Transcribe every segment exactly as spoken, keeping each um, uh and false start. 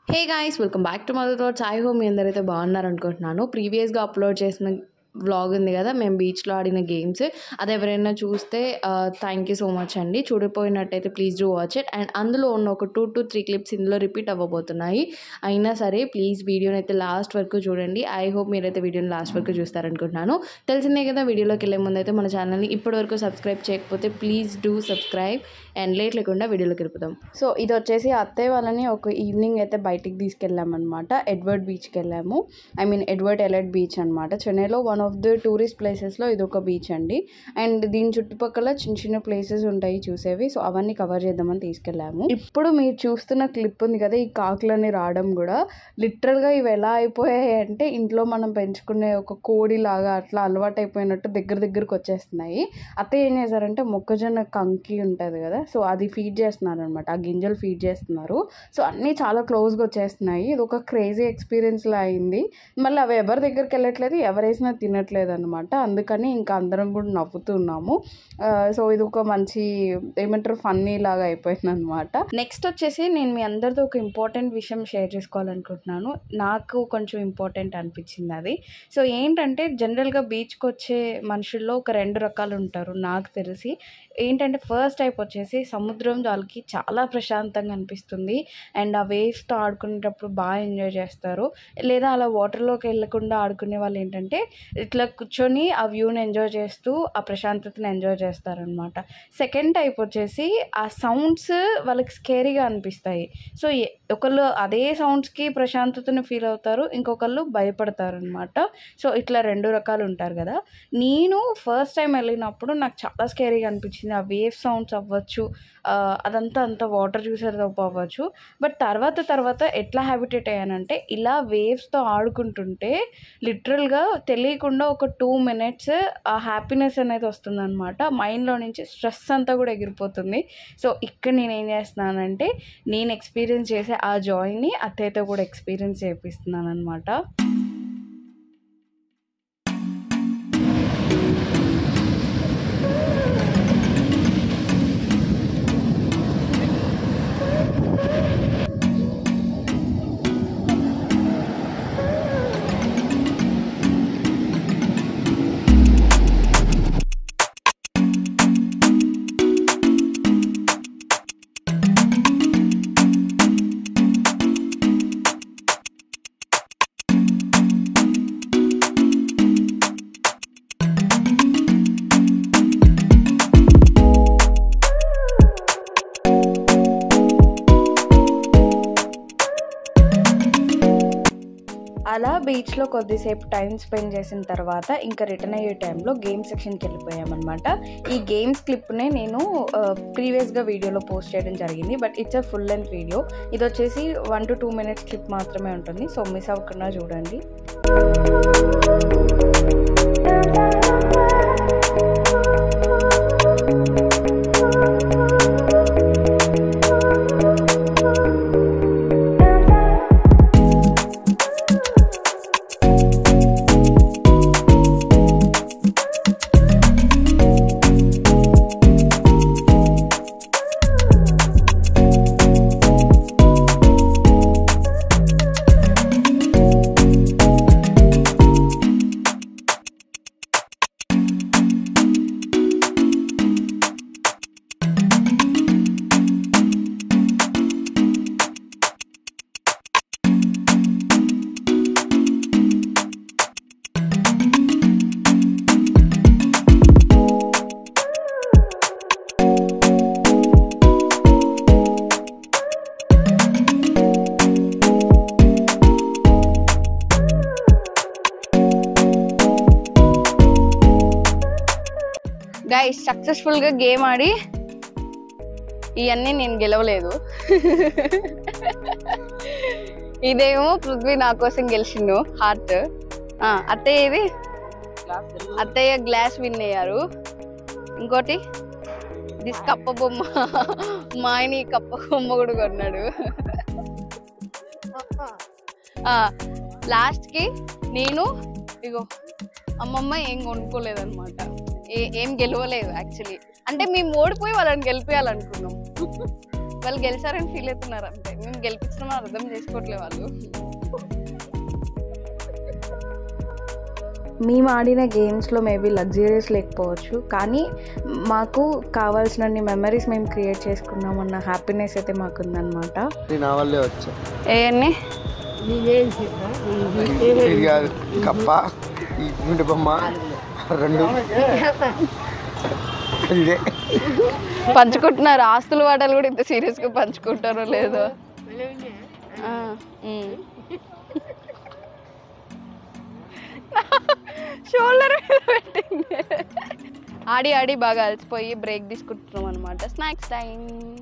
Hey guys welcome back to mother thoughts. I hope మీ అందరైతే బాగున్నారు అనుకుంటున్నాను. ప్రీవియస్గా అప్లోడ్ చేసిన వ్లాగ్ ఉంది కదా, మేము బీచ్లో ఆడిన గేమ్స్, అది ఎవరైనా చూస్తే థ్యాంక్ యూ సో మచ్ అండి. చూడిపోయినట్టయితే please do watch it. And అందులో ఉన్న ఒక టూ టు త్రీ క్లిప్స్ ఇందులో రిపీట్ అవ్వబోతున్నాయి. అయినా సరే ప్లీజ్ వీడియోని అయితే లాస్ట్ వరకు చూడండి. ఐ హోప్ మీరైతే వీడియోని లాస్ట్ వరకు చూస్తారనుకుంటున్నాను. తెలిసిందే కదా, వీడియోలోకి వెళ్ళే ముందు అయితే మన ఛానల్ని ఇప్పటివరకు సబ్స్క్రైబ్ చేయకపోతే please do subscribe. And late లేకుండా వీడియోలోకి వెళ్ళిపోతాం. సో ఇది వచ్చేసి అత్తయ్య వాళ్ళని ఒక ఈవినింగ్ అయితే బయటికి తీసుకెళ్ళామన్నమాట. ఎడ్వర్డ్ బీచ్కి వెళ్ళాము. I mean Edward Elliot beach అనమాట. చెన్నైలో వన్ ఆఫ్ ది టూరిస్ట్ ప్లేసెస్లో ఇది ఒక బీచ్ అండి. అండ్ దీని చుట్టుపక్కల చిన్న చిన్న ప్లేసెస్ ఉంటాయి చూసేవి. సో అవన్నీ కవర్ చేద్దామని తీసుకెళ్ళాము. ఇప్పుడు మీరు చూస్తున్న క్లిప్ ఉంది కదా, ఈ కాకులని రావడం కూడా లిటరల్గా ఇవి ఎలా అయిపోయాయి అంటే, ఇంట్లో మనం పెంచుకునే ఒక కోడి లాగా అట్లా అలవాటు అయిపోయినట్టు దగ్గర దగ్గరకు వచ్చేస్తున్నాయి. అత్తయ్య ఏం చేశారంటే, మొక్కజొన్న కంకి ఉంటుంది కదా, సో అది ఫీడ్ చేస్తున్నారు అనమాట. ఆ గింజలు ఫీడ్ చేస్తున్నారు. సో అన్నీ చాలా క్లోజ్గా వచ్చేస్తున్నాయి. ఇది ఒక క్రేజీ ఎక్స్పీరియన్స్లా అయింది. మళ్ళీ అవి ఎవరి దగ్గరికి వెళ్ళట్లేదు, ఎవరేసినా తినట్లేదు అనమాట. అందుకని ఇంకా అందరం కూడా నవ్వుతున్నాము. సో ఇది ఒక మంచి ఏమంటారు ఫన్నీ లాగా అయిపోయింది అనమాట. నెక్స్ట్ వచ్చేసి నేను మీ అందరితో ఒక ఇంపార్టెంట్ విషయం షేర్ చేసుకోవాలనుకుంటున్నాను. నాకు కొంచెం ఇంపార్టెంట్ అనిపించింది అది. సో ఏంటంటే, జనరల్గా బీచ్కి వచ్చే మనుషుల్లో ఒక రెండు రకాలు ఉంటారు నాకు తెలిసి. ఏంటంటే, ఫస్ట్ టైప్ వచ్చేసి సముద్రం వాళ్ళకి చాలా ప్రశాంతంగా అనిపిస్తుంది. అండ్ ఆ వేవ్స్తో ఆడుకునేటప్పుడు బాగా ఎంజాయ్ చేస్తారు. లేదా అలా వాటర్లోకి వెళ్ళకుండా ఆడుకునే వాళ్ళు ఏంటంటే, ఇట్లా కూర్చొని ఆ వ్యూని ఎంజాయ్ చేస్తూ ఆ ప్రశాంతతను ఎంజాయ్ చేస్తారనమాట. సెకండ్ టైప్ వచ్చేసి ఆ సౌండ్స్ వాళ్ళకి స్కేరీగా అనిపిస్తాయి. సో ఒకళ్ళు అదే సౌండ్స్కి ప్రశాంతతను ఫీల్ అవుతారు, ఇంకొకళ్ళు భయపడతారు అనమాట. సో ఇట్లా రెండు రకాలు ఉంటారు కదా. నేను ఫస్ట్ టైం వెళ్ళినప్పుడు నాకు చాలా స్కేరీగా అనిపించింది. ఆ వేవ్ సౌండ్స్ అవ్వచ్చు, అదంతా అంత వాటర్ చూసేటప్పుడు అవ్వచ్చు. బట్ తర్వాత తర్వాత ఎట్లా హ్యాబిటేట్ అయ్యానంటే, ఇలా వేవ్స్తో ఆడుకుంటుంటే లిటరల్గా తెలియకుండా ఒక టూ మినిట్స్ ఆ హ్యాపీనెస్ అనేది వస్తుంది అనమాట. మైండ్లో నుంచి స్ట్రెస్ అంతా కూడా ఎగిరిపోతుంది. సో ఇక్కడ నేను ఏం చేస్తున్నానంటే, నేను ఎక్స్పీరియన్స్ చేసే ఆ జాయ్ని అత్తయ్యతో కూడా ఎక్స్పీరియన్స్ చేపిస్తున్నాను అనమాట. అలా బీచ్లో కొద్దిసేపు టైం స్పెండ్ చేసిన తర్వాత ఇంకా రిటర్న్ అయ్యే టైంలో గేమ్ సెక్షన్కి వెళ్ళిపోయామన్నమాట. ఈ గేమ్స్ క్లిప్నే నేను ప్రీవియస్గా వీడియోలో పోస్ట్ చేయడం జరిగింది. But it's a full length video. ఇది వచ్చేసి one to two minutes clip మాత్రమే ఉంటుంది. సో మిస్ అవ్వకుండా చూడండి. గైస్, సక్సెస్ఫుల్గా గేమ్ ఆడి ఇవన్నీ నేను గెలవలేదు. ఇదేమో పృథ్వీ నా కోసం గెలిచిండు హార్ట్. అత్తయ్య ఇది అత్తయ్య గ్లాస్ విన్ అయ్యారు. ఇంకోటి దిస్ కప్ప బొమ్మ, మా ఆయన ఈ కప్ప బొమ్మ కూడా కొన్నాడు. లాస్ట్కి నేను ఇగో అమ్మమ్మ ఏం కొనుక్కోలేదన్నమాట. ఏం గెలవలేదు యాక్చువల్లీ. అంటే మేము ఓడిపోయి వాళ్ళని గెలిపేయాలనుకున్నాం. వాళ్ళు గెలిచారని ఫీల్ అవుతున్నారు అంతే. మేము గెలిపించడం అర్థం చేసుకోవట్లే వాళ్ళు. మేము ఆడిన గేమ్స్లో మేబీ లగ్జరీస్ లేకపోవచ్చు, కానీ మాకు కావాల్సినన్ని మెమరీస్ మేము క్రియేట్ చేసుకున్నామన్న హ్యాపీనెస్ అయితే మాకు ఉందన్నమాట. ఏవన్నీ కప్ప బొమ్మ రెండు పంచుకుంటున్నారు. ఆస్తుల వాటాలు కూడా ఇంత సీరియస్గా పంచుకుంటారో లేదో. షోల్డర్ మీద పెట్టింది. ఆడి ఆడి బాగా అలసిపోయి బ్రేక్ తీసుకుంటున్నాం అనమాట. Snacks time.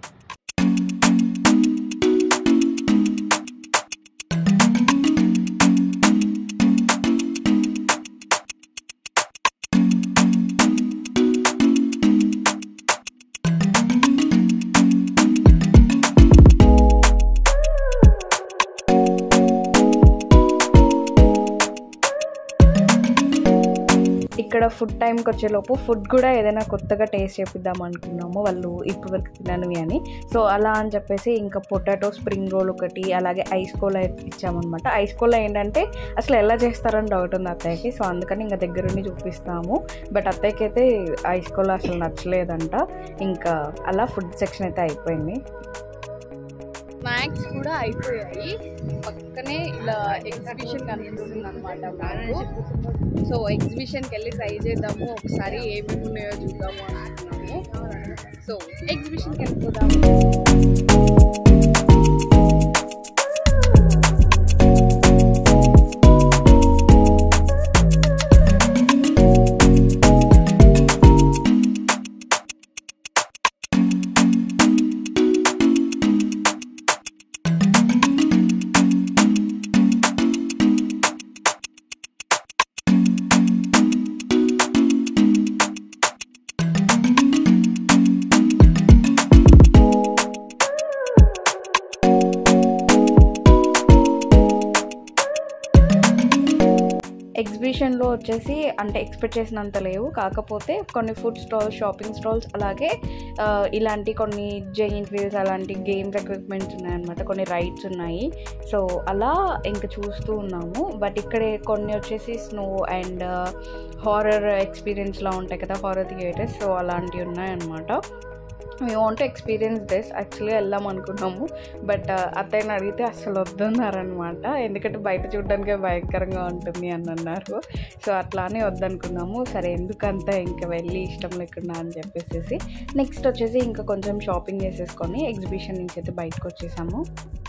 ఇక్కడ ఫుడ్ టైంకి వచ్చేలోపు ఫుడ్ కూడా ఏదైనా కొత్తగా టేస్ట్ చేపిద్దాం అనుకున్నాము, వాళ్ళు ఇప్పటి వరకు తిననివి అని. సో అలా అని చెప్పేసి ఇంకా పొటాటో స్ప్రింగ్ రోల్ ఒకటి, అలాగే ఐస్ కోలా ఇచ్చామన్నమాట. ఐస్ కోలా ఏంటంటే అసలు ఎలా చేస్తారని డౌట్ ఉంది అత్తయ్యకి. సో అందుకని ఇంకా దగ్గరుండి చూపిస్తాము. బట్ అత్తయ్యకి అయితే ఐస్ కోలా అసలు నచ్చలేదంట. ఇంకా అలా ఫుడ్ సెక్షన్ అయితే అయిపోయింది. స్నాక్స్ కూడా అయిపోయాయి. పక్కనే ఇలా ఎగ్జిబిషన్ కనిపిస్తుంది అనమాట మాకు. సో ఎగ్జిబిషన్కి వెళ్ళి ట్రై చేద్దాము, ఒకసారి ఏమేమి ఉన్నాయో చూద్దాము అనుకున్నాము. సో ఎగ్జిబిషన్కి వెళ్ళిపోదాము. ఎగ్జిబిషన్లో వచ్చేసి అంటే ఎక్స్పెక్ట్ చేసినంత లేవు, కాకపోతే కొన్ని ఫుడ్ స్టాల్స్, షాపింగ్ స్టాల్స్, అలాగే ఇలాంటి కొన్ని జెయింట్ వీల్స్ అలాంటి గేమ్స్ ఎక్విప్మెంట్స్ ఉన్నాయన్నమాట. కొన్ని రైడ్స్ ఉన్నాయి. సో అలా ఇంకా చూస్తూ ఉన్నాము. బట్ ఇక్కడే కొన్ని వచ్చేసి స్నో అండ్ హారర్ ఎక్స్పీరియన్స్లా ఉంటాయి కదా, హారర్ థియేటర్స్. సో అలాంటివి ఉన్నాయన్నమాట. We want to experience this. యాక్చువల్గా వెళ్దాం అనుకున్నాము, బట్ అత్తయ్యని అడిగితే అస్సలు వద్దన్నారనమాట. ఎందుకంటే బయట చూడడానికే భయంకరంగా ఉంటుంది అని అన్నారు. సో అట్లానే వద్దనుకున్నాము. సరే ఎందుకంతా ఇంకా వెళ్ళి ఇష్టం లేకుండా అని చెప్పేసి నెక్స్ట్ వచ్చేసి ఇంకా కొంచెం షాపింగ్ చేసేసుకొని ఎగ్జిబిషన్ నుంచి అయితే బయటకు వచ్చేసాము.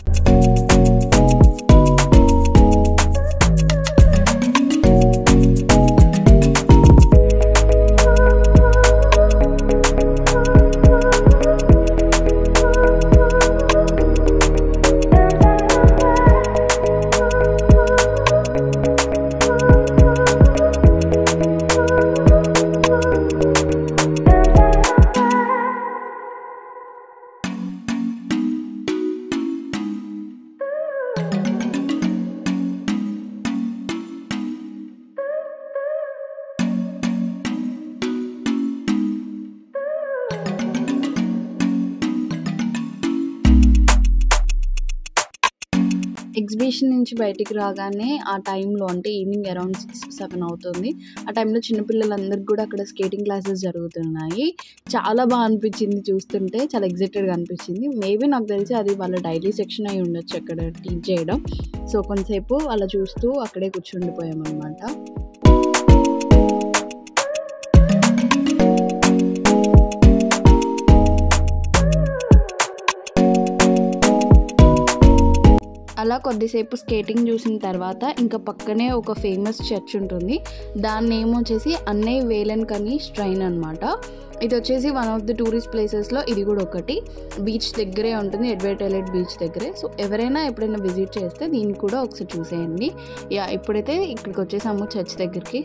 ఎగ్జిబిషన్ నుంచి బయటికి రాగానే ఆ టైంలో అంటే ఈవినింగ్ అరౌండ్ సిక్స్ సెవెన్ అవుతుంది. ఆ టైంలో చిన్నపిల్లలందరికీ కూడా అక్కడ స్కేటింగ్ క్లాసెస్ జరుగుతున్నాయి. చాలా బాగా అనిపించింది చూస్తుంటే, చాలా ఎగ్జైటెడ్గా అనిపించింది. మేబీ నాకు తెలిసి అది వాళ్ళ డైలీ సెక్షన్ అయి ఉండొచ్చు అక్కడ టీచ్ చేయడం. సో కొంతసేపు అలా చూస్తూ అక్కడే కూర్చుండిపోయామన్నమాట. అలా కొద్దిసేపు స్కేటింగ్ చూసిన తర్వాత ఇంకా పక్కనే ఒక ఫేమస్ చర్చ్ ఉంటుంది. దాని నేమ్ వచ్చేసి అన్నయ్య వేలన్కని స్ట్రైన్ అనమాట. ఇది వచ్చేసి వన్ ఆఫ్ ది టూరిస్ట్ ప్లేసెస్లో ఇది కూడా ఒకటి. బీచ్ దగ్గరే ఉంటుంది, ఎడ్వర్డ్ ఐలాండ్ బీచ్ దగ్గరే. సో ఎవరైనా ఎప్పుడైనా విజిట్ చేస్తే దీన్ని కూడా ఒకసారి చూసేయండి. యా ఇప్పుడైతే ఇక్కడికి వచ్చేసాము చర్చ్ దగ్గరికి.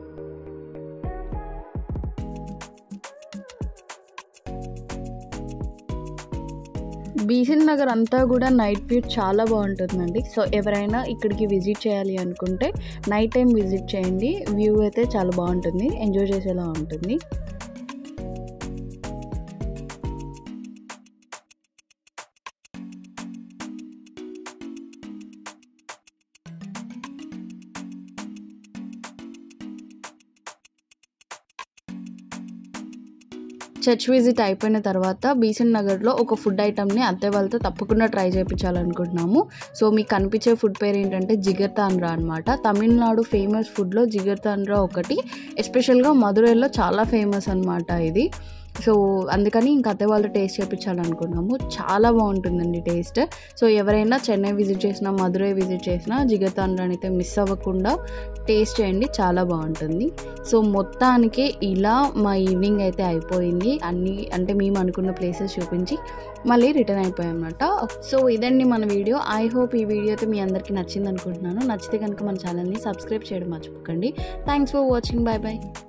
బీసెంట్ నగర్ అంతా కూడా నైట్ వ్యూ చాలా బాగుంటుందండి. సో ఎవరైనా ఇక్కడికి విజిట్ చేయాలి అనుకుంటే నైట్ టైం విజిట్ చేయండి. వ్యూ అయితే చాలా బాగుంటుంది, ఎంజాయ్ చేసేలా ఉంటుంది. చర్చ్ విజిట్ అయిపోయిన తర్వాత బీసెంట్ నగర్లో ఒక ఫుడ్ ఐటమ్ని అత్తయ్య వాళ్ళతో తప్పకుండా ట్రై చేయించాలనుకుంటున్నాము. సో మీకు కనిపించే ఫుడ్ పేరు ఏంటంటే జిగర్ తాండ్రా అనమాట. తమిళనాడు ఫేమస్ ఫుడ్లో జిగర్ తాండ్రా ఒకటి, ఎస్పెషల్గా మధురైలో చాలా ఫేమస్ అనమాట ఇది. సో అందుకని ఇంకా అత్తయ్య వాళ్ళతో టేస్ట్ చేయించాలనుకున్నాము. చాలా బాగుంటుందండి టేస్ట్. సో ఎవరైనా చెన్నై విజిట్ చేసినా మధురై విజిట్ చేసినా జిగర్ తాండ్రాని అయితే మిస్ అవ్వకుండా టేస్ట్ చేయండి, చాలా బాగుంటుంది. సో మొత్తానికి ఇలా మా ఈవినింగ్ అయితే అయిపోయింది. అన్నీ అంటే మేము అనుకున్న ప్లేసెస్ చూపించి మళ్ళీ రిటర్న్ అయిపోయాం అన్నమాట. సో ఇదండి మన వీడియో. ఐ హోప్ ఈ వీడియో అయితే మీ అందరికీ నచ్చింది అనుకుంటున్నాను. నచ్చితే కనుక మన ఛానల్ని సబ్స్క్రైబ్ చేయడం మర్చిపోకండి. Thanks for watching. Bye bye.